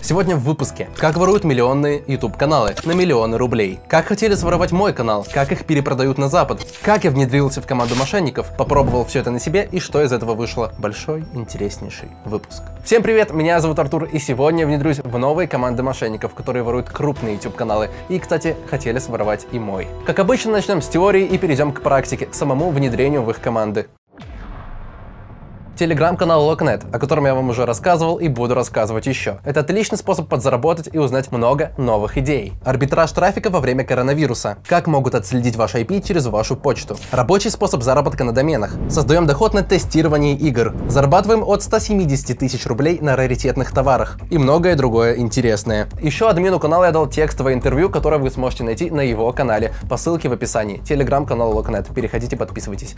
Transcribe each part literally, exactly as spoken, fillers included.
Сегодня в выпуске: как воруют миллионные YouTube-каналы на миллионы рублей, как хотели своровать мой канал, как их перепродают на Запад, как я внедрился в команду мошенников, попробовал все это на себе и что из этого вышло. Большой интереснейший выпуск. Всем привет, меня зовут Артур, и сегодня я внедрюсь в новые команды мошенников, которые воруют крупные YouTube-каналы и, кстати, хотели своровать и мой. Как обычно, начнем с теории и перейдем к практике, к самому внедрению в их команды. Телеграм-канал Locknet, о котором я вам уже рассказывал и буду рассказывать еще. Это отличный способ подзаработать и узнать много новых идей. Арбитраж трафика во время коронавируса. Как могут отследить ваш ай пи через вашу почту. Рабочий способ заработка на доменах. Создаем доход на тестировании игр. Зарабатываем от ста семидесяти тысяч рублей на раритетных товарах. И многое другое интересное. Еще админу канала я дал текстовое интервью, которое вы сможете найти на его канале по ссылке в описании. Телеграм-канал Locknet. Переходите, подписывайтесь.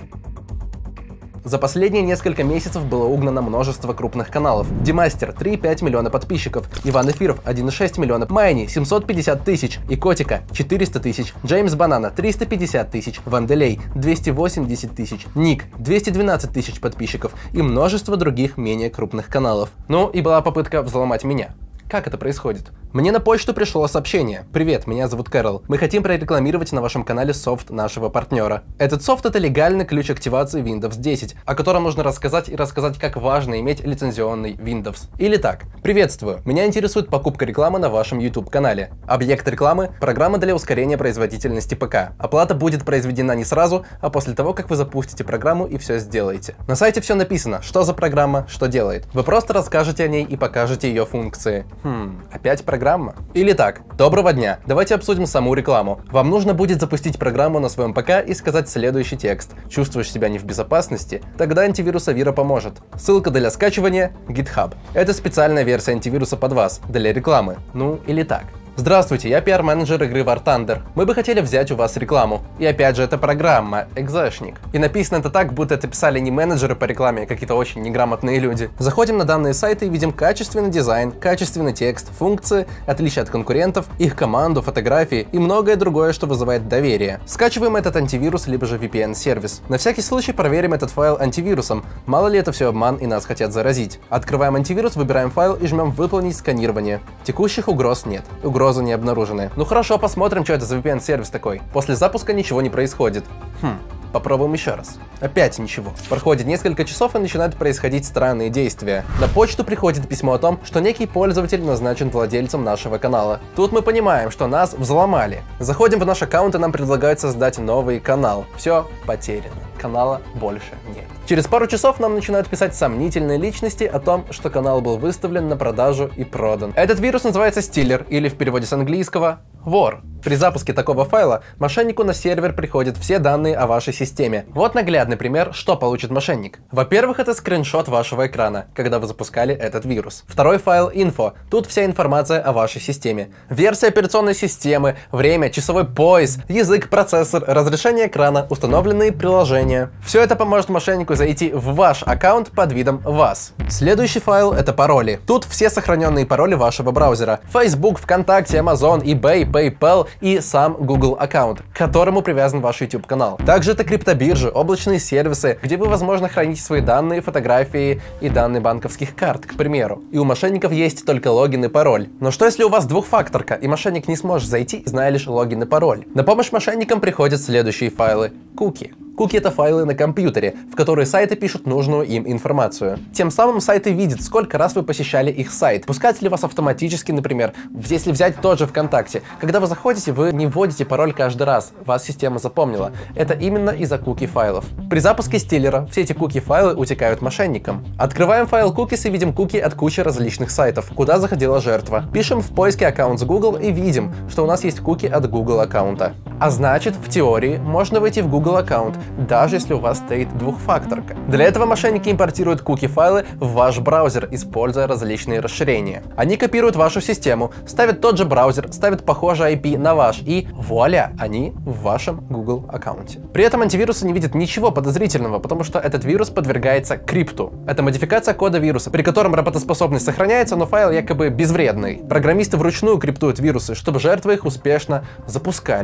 За последние несколько месяцев было угнано множество крупных каналов. Димастер три и пять миллиона подписчиков, Иван Эфиров один и шесть миллиона, Майни семьсот пятьдесят тысяч, и Котика четыреста тысяч, Джеймс Банана триста пятьдесят тысяч, Ванделей двести восемьдесят тысяч, Ник двести двенадцать тысяч подписчиков и множество других менее крупных каналов. Ну и была попытка взломать меня. Как это происходит? Мне на почту пришло сообщение. Привет, меня зовут Кэрол. Мы хотим прорекламировать на вашем канале софт нашего партнера. Этот софт — это легальный ключ активации Windows десять, о котором нужно рассказать и рассказать, как важно иметь лицензионный Windows. Или так. Приветствую. Меня интересует покупка рекламы на вашем YouTube-канале. Объект рекламы — программа для ускорения производительности ПК. Оплата будет произведена не сразу, а после того, как вы запустите программу и все сделаете. На сайте все написано, что за программа, что делает. Вы просто расскажете о ней и покажете ее функции. Хм, опять программа? Программа? Или так. Доброго дня. Давайте обсудим саму рекламу. Вам нужно будет запустить программу на своем ПК и сказать следующий текст. Чувствуешь себя не в безопасности? Тогда антивирус Авира поможет. Ссылка для скачивания — GitHub. Это специальная версия антивируса под вас, для рекламы. Ну, или так. Здравствуйте, я пиар-менеджер игры War Thunder. Мы бы хотели взять у вас рекламу. И опять же, это программа, экзешник. И написано это так, будто это писали не менеджеры по рекламе, а какие-то очень неграмотные люди. Заходим на данные сайты и видим качественный дизайн, качественный текст, функции, отличия от конкурентов, их команду, фотографии и многое другое, что вызывает доверие. Скачиваем этот антивирус, либо же ви пи эн-сервис. На всякий случай проверим этот файл антивирусом. Мало ли это все обман и нас хотят заразить. Открываем антивирус, выбираем файл и жмем «Выполнить сканирование». Текущих угроз нет. Угроз не обнаружены. Ну хорошо, посмотрим, что это за ви пи эн-сервис такой. После запуска ничего не происходит. Хм. Попробуем еще раз. Опять ничего. Проходит несколько часов и начинают происходить странные действия. На почту приходит письмо о том, что некий пользователь назначен владельцем нашего канала. Тут мы понимаем, что нас взломали. Заходим в наш аккаунт и нам предлагают создать новый канал. Все потеряно. Канала больше нет. Через пару часов нам начинают писать сомнительные личности о том, что канал был выставлен на продажу и продан. Этот вирус называется Stealer, или в переводе с английского вор. При запуске такого файла мошеннику на сервер приходят все данные о вашей системе. Вот наглядный пример, что получит мошенник. Во-первых, это скриншот вашего экрана, когда вы запускали этот вирус. Второй файл — инфо. Тут вся информация о вашей системе. Версия операционной системы, время, часовой пояс, язык, процессор, разрешение экрана, установленные приложения. Все это поможет мошеннику зайти в ваш аккаунт под видом вас. Следующий файл — это пароли. Тут все сохраненные пароли вашего браузера. Facebook, ВКонтакте, Amazon, eBay, PayPal и сам Google аккаунт, к которому привязан ваш YouTube канал. Также это криптобиржи, облачные сервисы, где вы, возможно, храните свои данные, фотографии и данные банковских карт, к примеру. И у мошенников есть только логин и пароль. Но что если у вас двухфакторка, и мошенник не сможет зайти, зная лишь логин и пароль? На помощь мошенникам приходят следующие файлы. Куки. Куки — это файлы на компьютере, в которые сайты пишут нужную им информацию. Тем самым сайты видят, сколько раз вы посещали их сайт. Пускать ли вас автоматически, например, если взять тот же ВКонтакте. Когда вы заходите, вы не вводите пароль каждый раз, вас система запомнила. Это именно из-за куки файлов. При запуске стилера все эти куки файлы утекают мошенникам. Открываем файл cookies и видим куки от кучи различных сайтов, куда заходила жертва. Пишем в поиске аккаунт с Google и видим, что у нас есть куки от Google аккаунта. А значит, в теории можно войти в Google аккаунт, даже если у вас стоит двухфакторка. Для этого мошенники импортируют куки-файлы в ваш браузер, используя различные расширения. Они копируют вашу систему, ставят тот же браузер, ставят похожий ай пи на ваш, и вуаля, они в вашем Google аккаунте. При этом антивирусы не видят ничего подозрительного, потому что этот вирус подвергается крипту. Это модификация кода вируса, при котором работоспособность сохраняется, но файл якобы безвредный. Программисты вручную криптуют вирусы, чтобы жертвы их успешно запускали. Ну давайте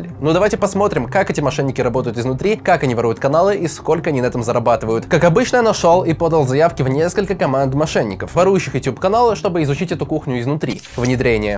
Давайте посмотрим, как эти мошенники работают изнутри, как они воруют каналы и сколько они на этом зарабатывают. Как обычно, я нашел и подал заявки в несколько команд мошенников, ворующих YouTube каналы, чтобы изучить эту кухню изнутри. Внедрение.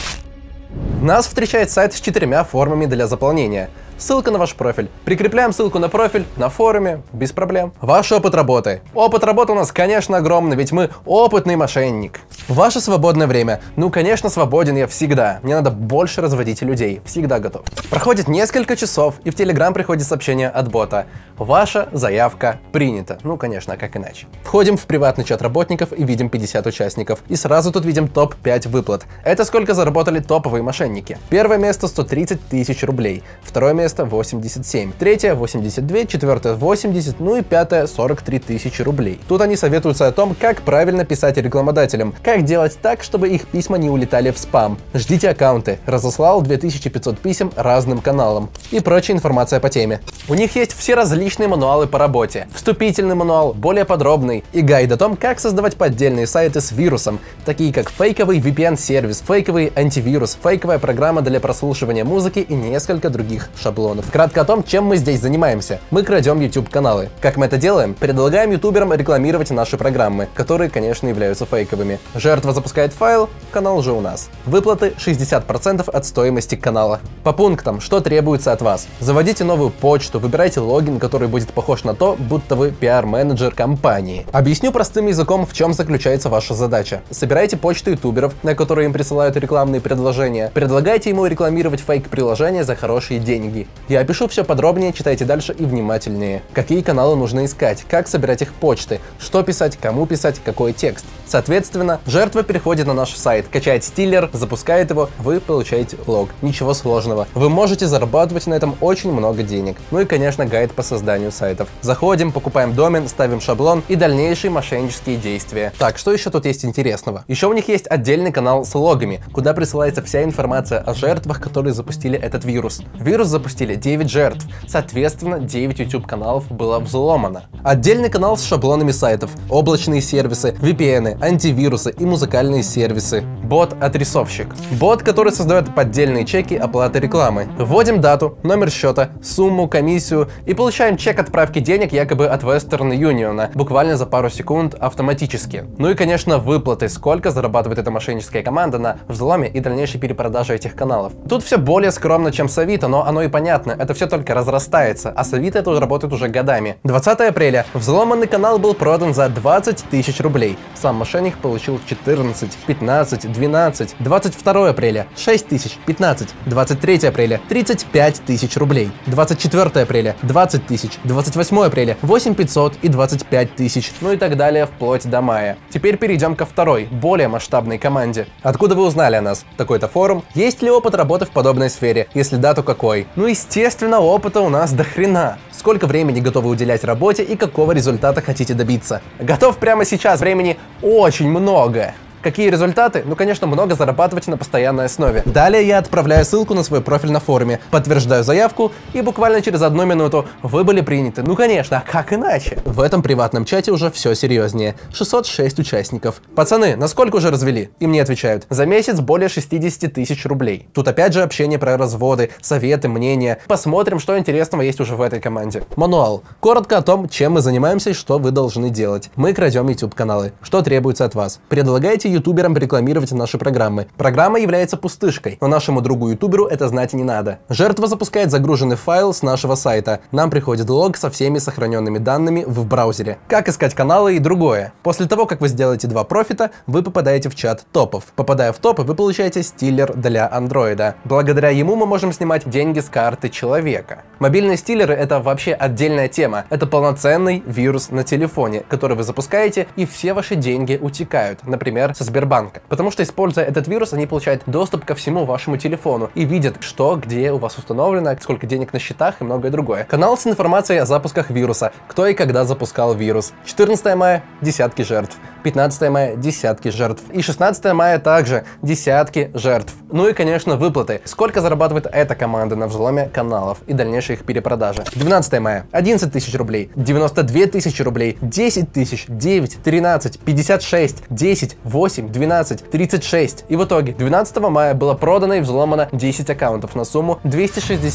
Нас встречает сайт с четырьмя формами для заполнения. Ссылка на ваш профиль. Прикрепляем ссылку на профиль на форуме, без проблем. Ваш опыт работы. Опыт работы у нас, конечно, огромный, ведь мы опытный мошенник. Ваше свободное время. Ну, конечно, свободен я всегда. Мне надо больше разводить людей. Всегда готов. Проходит несколько часов, и в Telegram приходит сообщение от бота. Ваша заявка принята. Ну, конечно, как иначе. Входим в приватный чат работников и видим пятьдесят участников. И сразу тут видим топ пять выплат. Это сколько заработали топовые мошенники. Первое место сто тридцать тысяч рублей. Второе место восемьдесят семь, третье восемьдесят два, четвертое восемьдесят, ну и пятое сорок три тысячи рублей. Тут они советуются о том, как правильно писать рекламодателям, как делать так, чтобы их письма не улетали в спам. Ждите аккаунты, разослал две тысячи пятьсот писем разным каналам и прочая информация по теме. У них есть все различные мануалы по работе, вступительный мануал, более подробный и гайд о том, как создавать поддельные сайты с вирусом, такие как фейковый ви пи эн-сервис, фейковый антивирус, фейковая программа для прослушивания музыки и несколько других шаблонов. Кратко о том, чем мы здесь занимаемся. Мы крадем YouTube каналы. Как мы это делаем? Предлагаем ютуберам рекламировать наши программы, которые, конечно, являются фейковыми. Жертва запускает файл, канал уже у нас. Выплаты шестьдесят процентов от стоимости канала. По пунктам, что требуется от вас. Заводите новую почту, выбирайте логин, который будет похож на то, будто вы пиар-менеджер компании. Объясню простым языком, в чем заключается ваша задача. Собирайте почту ютуберов, на которые им присылают рекламные предложения. Предлагайте ему рекламировать фейк-приложения за хорошие деньги. Я опишу все подробнее, читайте дальше и внимательнее. Какие каналы нужно искать, как собирать их почты, что писать, кому писать, какой текст. Соответственно, жертва переходит на наш сайт, качает стиллер, запускает его, вы получаете лог. Ничего сложного. Вы можете зарабатывать на этом очень много денег. Ну и, конечно, гайд по созданию сайтов. Заходим, покупаем домен, ставим шаблон и дальнейшие мошеннические действия. Так, что еще тут есть интересного? Еще у них есть отдельный канал с логами, куда присылается вся информация о жертвах, которые запустили этот вирус. Вирус запустили девять жертв, соответственно, девять YouTube каналов было взломано. Отдельный канал с шаблонами сайтов, облачные сервисы, ви пи эн, антивирусы и музыкальные сервисы. Бот-отрисовщик. Бот, который создает поддельные чеки оплаты рекламы. Вводим дату, номер счета, сумму, комиссию и получаем чек отправки денег якобы от Western Union, буквально за пару секунд автоматически. Ну и, конечно, выплаты, сколько зарабатывает эта мошенническая команда на взломе и дальнейшей перепродаже этих каналов. Тут все более скромно, чем с Авито, но оно и понятно, это все только разрастается, а с Авито это уже работает уже годами. двадцатого апреля взломанный канал был продан за двадцать тысяч рублей. Сам мошенник получил четырнадцать, пятнадцать, двенадцать. двадцать второго апреля шесть тысяч, пятнадцать. двадцать третьего апреля тридцать пять тысяч рублей. двадцать четвёртого апреля двадцать тысяч. двадцать восьмого апреля восемь тысяч пятьсот и двадцать пять тысяч. Ну и так далее вплоть до мая. Теперь перейдем ко второй, более масштабной команде. Откуда вы узнали о нас? Такой-то форум. Есть ли опыт работы в подобной сфере? Если да, то какой? Ну, естественно, опыта у нас до хрена. Сколько времени готовы уделять работе и какого результата хотите добиться? Готов прямо сейчас, времени очень много. Какие результаты? Ну, конечно, много зарабатывать на постоянной основе. Далее я отправляю ссылку на свой профиль на форуме, подтверждаю заявку и буквально через одну минуту вы были приняты. Ну, конечно, а как иначе? В этом приватном чате уже все серьезнее. шестьсот шесть участников. Пацаны, насколько уже развели? И мне отвечают, за месяц более шестьдесят тысяч рублей. Тут опять же общение про разводы, советы, мнения. Посмотрим, что интересного есть уже в этой команде. Мануал. Коротко о том, чем мы занимаемся и что вы должны делать. Мы крадем YouTube каналы. Что требуется от вас? Предлагайте ютуберам рекламировать наши программы. Программа является пустышкой, но нашему другу ютуберу это знать не надо. Жертва запускает загруженный файл с нашего сайта. Нам приходит лог со всеми сохраненными данными в браузере. Как искать каналы и другое. После того, как вы сделаете два профита, вы попадаете в чат топов. Попадая в топы, вы получаете стиллер для андроида. Благодаря ему мы можем снимать деньги с карты человека. Мобильные стиллеры — это вообще отдельная тема. Это полноценный вирус на телефоне, который вы запускаете, и все ваши деньги утекают. Например, со Сбербанка. Потому что, используя этот вирус, они получают доступ ко всему вашему телефону и видят, что, где у вас установлено, сколько денег на счетах и многое другое. Канал с информацией о запусках вируса, кто и когда запускал вирус. четырнадцатого мая – десятки жертв. пятнадцатого мая – десятки жертв. И шестнадцатого мая также десятки жертв. Ну и, конечно, выплаты. Сколько зарабатывает эта команда на взломе каналов и дальнейшей их перепродаже. двенадцатого мая – одиннадцать тысяч рублей, девяносто две тысячи рублей, десять тысяч, девять, тринадцать, пятьдесят шесть, десять, восемь, двенадцать, тридцать шесть. И в итоге двенадцатого мая было продано и взломано десять аккаунтов на сумму двести шестьдесят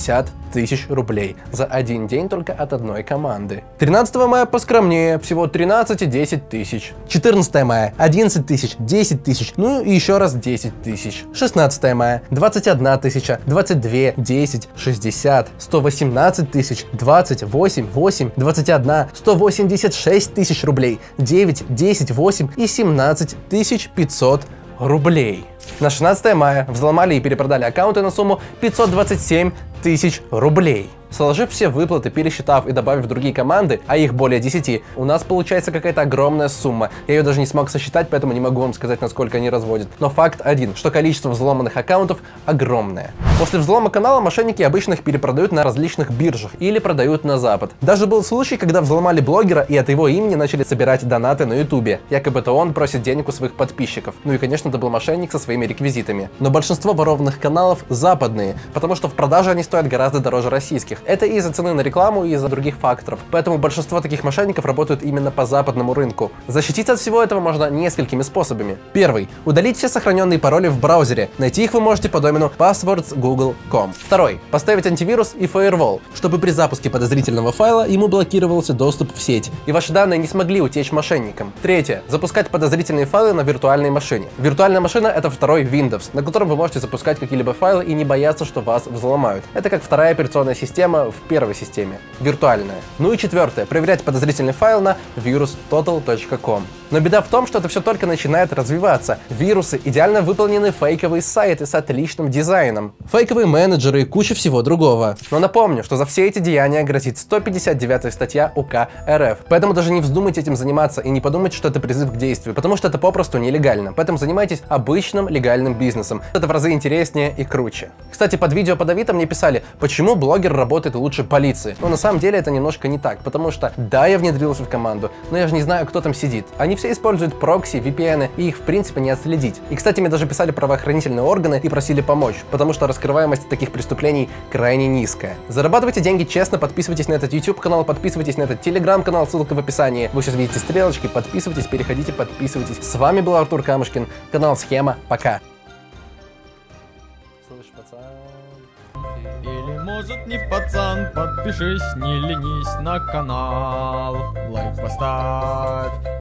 тысяч рублей за один день только от одной команды. тринадцатого мая поскромнее, всего тринадцать и десять тысяч. четырнадцатого мая одиннадцать тысяч, десять тысяч, ну и еще раз десять тысяч. шестнадцатого мая двадцать одна тысяча, двадцать две, десять, шестьдесят, сто восемнадцать тысяч, двадцать, восемь, восемь, двадцать одна, сто восемьдесят шесть тысяч рублей, девять, десять, восемь и семнадцать тысяч пятьсот рублей. На шестнадцатого мая взломали и перепродали аккаунты на сумму пятьсот двадцать семь тысяч рублей. Сложив все выплаты, пересчитав и добавив другие команды, а их более десяти, у нас получается какая-то огромная сумма. Я ее даже не смог сосчитать, поэтому не могу вам сказать, насколько они разводят. Но факт один, что количество взломанных аккаунтов огромное. После взлома канала мошенники обычно их перепродают на различных биржах или продают на Запад. Даже был случай, когда взломали блогера и от его имени начали собирать донаты на ютубе. Якобы то он просит денег у своих подписчиков. Ну и конечно это был мошенник со своими реквизитами. Но большинство ворованных каналов западные, потому что в продаже они стоят гораздо дороже российских. Это из-за цены на рекламу и из-за других факторов. Поэтому большинство таких мошенников работают именно по западному рынку. Защититься от всего этого можно несколькими способами. Первый. Удалить все сохраненные пароли в браузере. Найти их вы можете по домену passwords google точка com. Второй. Поставить антивирус и firewall, чтобы при запуске подозрительного файла ему блокировался доступ в сеть, и ваши данные не смогли утечь мошенникам. Третье. Запускать подозрительные файлы на виртуальной машине. Виртуальная машина — это второй Windows, на котором вы можете запускать какие-либо файлы и не бояться, что вас взломают. Это как вторая операционная система в первой системе. Виртуальная. Ну и четвертое. Проверять подозрительный файл на virus total точка com. Но беда в том, что это все только начинает развиваться. Вирусы — идеально выполненные фейковые сайты с отличным дизайном, фейковые менеджеры и куча всего другого. Но напомню, что за все эти деяния грозит сто пятьдесят девятая статья УК РФ. Поэтому даже не вздумайте этим заниматься и не подумайте, что это призыв к действию, потому что это попросту нелегально. Поэтому занимайтесь обычным легальным бизнесом. Это в разы интереснее и круче. Кстати, под видео под Авито мне писали, почему блогер работает лучше полиции. Но на самом деле это немножко не так, потому что да, я внедрился в команду, но я же не знаю, кто там сидит. Они все используют прокси, ви пи эн, и их в принципе не отследить. И кстати, мне даже писали правоохранительные органы и просили помочь, потому что раскрываемость таких преступлений крайне низкая. Зарабатывайте деньги честно, подписывайтесь на этот YouTube канал, подписывайтесь на этот Telegram канал, ссылка в описании. Вы сейчас видите стрелочки, подписывайтесь, переходите, подписывайтесь. С вами был Артур Камушкин, канал Схема, пока. Слышь, пацан. Или может не пацан, подпишись, не ленись на канал, лайк поставь.